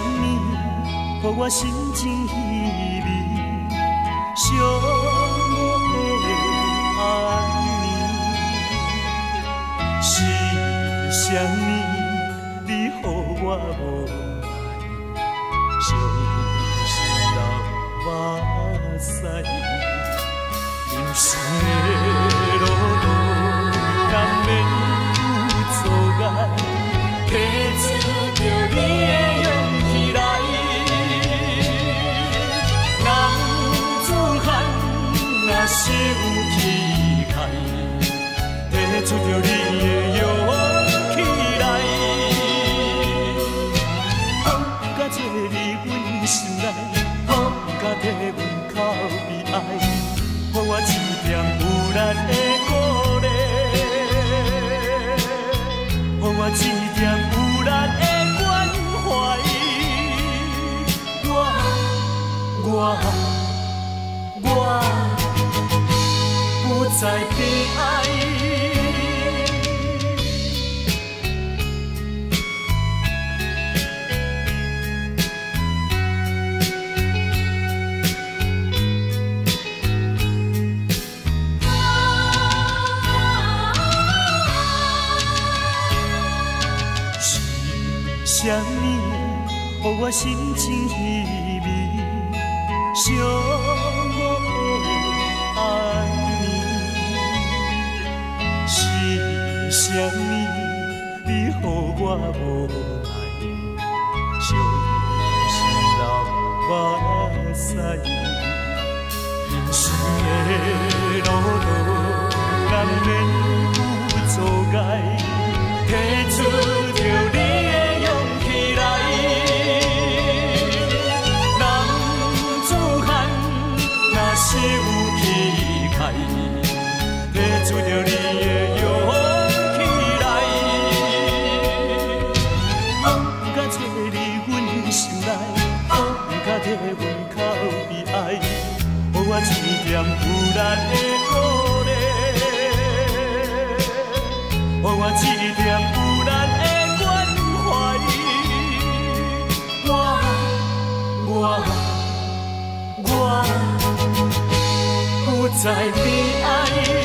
么，予我心情稀微？寂寞的暗暝，是啥么？你予我无爱，伤心流目屎，人生的路途难免有阻碍，提出着你的勇气来。若是有气概，提出着你的勇气来，放甲做你阮心内，放甲替阮哭悲哀，予我一点有力的鼓励，予我一点有力的关怀，我不再悲哀。是啥物，予我心情稀微？寂寞的暗暝，是啥物？你予我无奈，伤心流目屎。人生的路途难免有阻碍，提出着你的勇气来。是有气概，提出着你的勇气来，放甲做你阮心内，放甲替阮哭悲哀，予我一点有力的鼓励，予我一点有力的关怀，我不再悲哀。